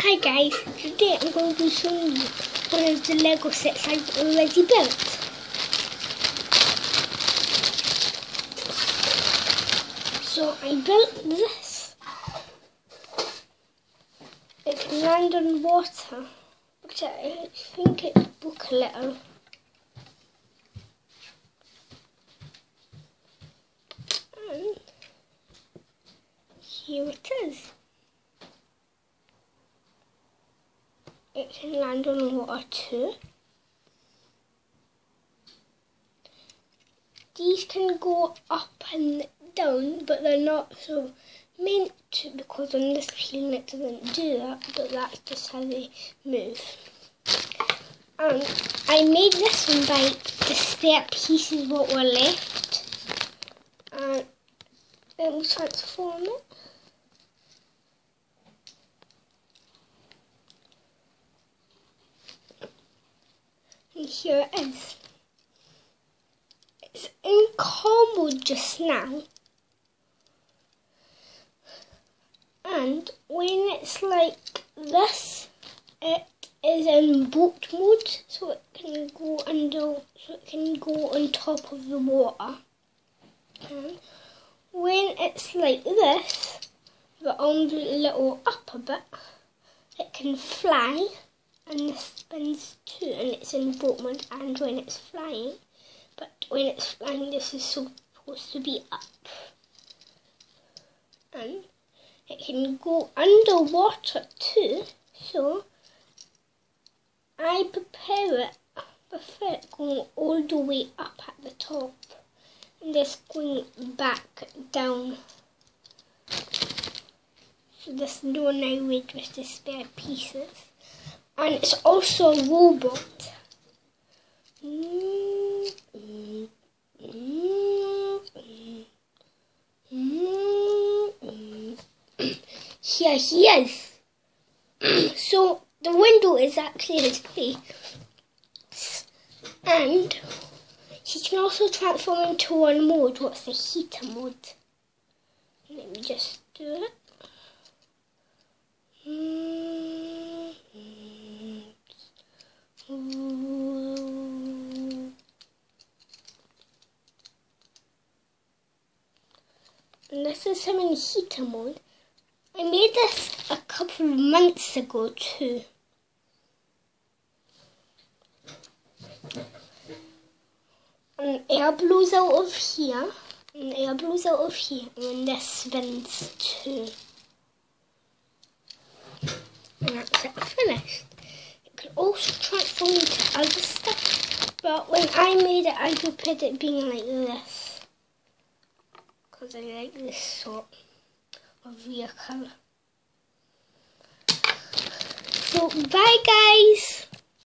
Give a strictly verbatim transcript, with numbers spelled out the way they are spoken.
Hi guys, today I'm going to be showing you one of the Lego sets I've already built. So I built this. It can land on water, but I think it broke a little. And here it is. It can land on water too. These can go up and down, but they're not so meant to, because on this plane it doesn't do that, but that's just how they move. And I made this one by the spare pieces what were left. And let me transform it. And here it is. It's in car mode just now. And when it's like this, it is in boat mode, so it can go under, so it can go on top of the water. And when it's like this, the arms a little up a bit, it can fly. And this spins too, and it's in boat mode and when it's flying. But when it's flying, this is supposed to be up. And it can go underwater too, so I prepare it, prefer it going all the way up at the top and just going back down. So this door now with just the spare pieces. And it's also a robot. Mm, mm, mm, mm, mm, mm. Here he is. So the window is actually his face. And he can also transform into one mode. What's the heater mode? Let me just do it. Mm, mm. And this is him in heater mode. I made this a couple of months ago too. And air blows out of here, and air blows out of here, and this spins too. And that's it, finished. It could also transform into other stuff, but when I made it, I prepared it being like this, because I like this sort of vehicle. So bye guys!